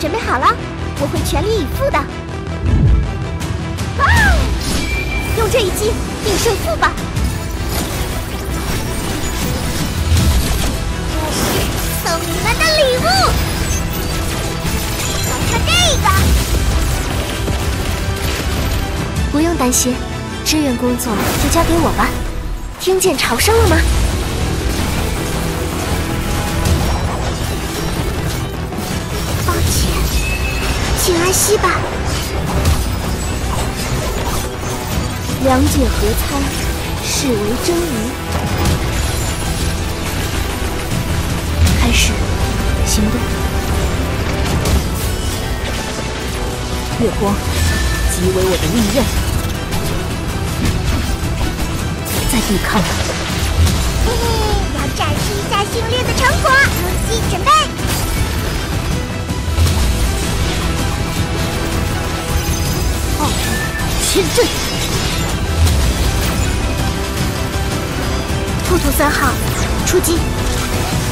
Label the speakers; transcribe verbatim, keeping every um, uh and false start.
Speaker 1: 准备好了，我会全力以赴的。啊！用这一击定胜负吧。这是送你们的礼物，看看这个。不用担心，支援工作就交给我吧。听见潮声了吗？ 请安息吧。两解合参，视为真鱼。开始行动。月光，即为我的利刃。别再对抗了。嘿嘿，要展示一下训练的成果。攻击准备。 前阵，兔兔三号出击！